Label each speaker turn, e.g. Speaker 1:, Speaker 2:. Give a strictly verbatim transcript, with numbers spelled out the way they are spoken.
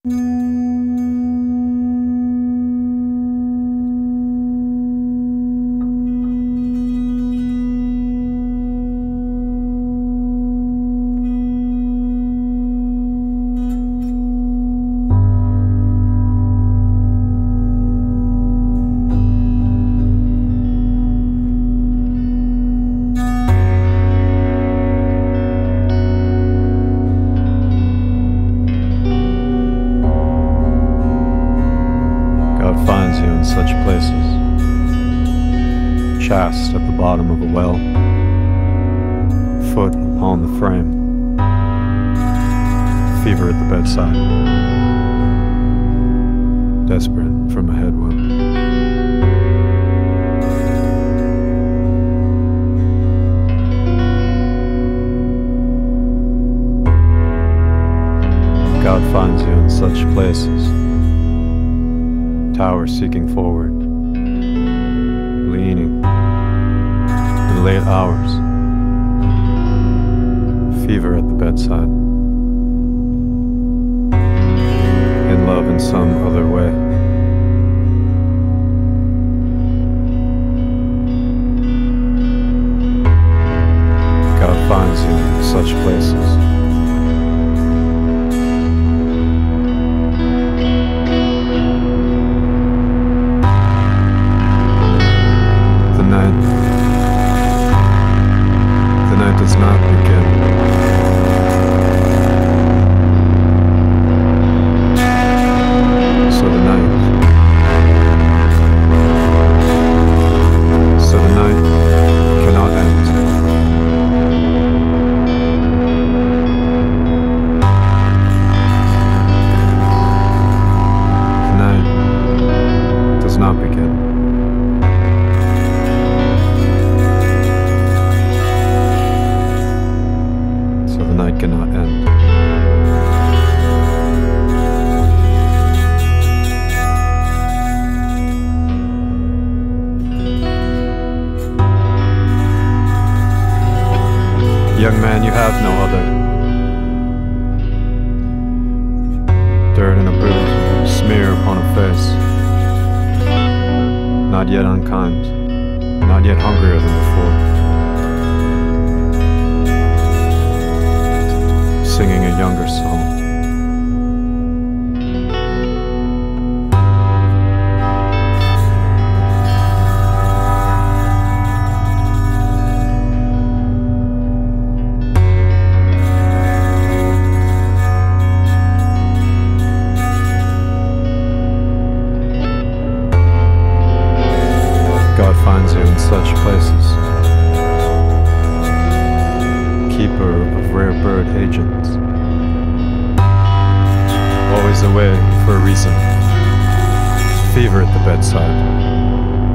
Speaker 1: Finds you in such places, chaste at the bottom of a well, foot upon the frame, fever at the bedside, desperate from a head wound. God finds you in such places, tower seeking forward, leaning, in late hours, fever at the bedside, in love in some other way. God finds you in such places. The night does not begin. So the night, so the night cannot end. The night does not begin. The night cannot end. Young man, you have no other. Dirt in a boot, smear upon a face. Not yet unkind, not yet hungrier than before. Singing a younger song. God finds you in such places, keeper of rare bird agents, always away for a reason, fever at the bedside,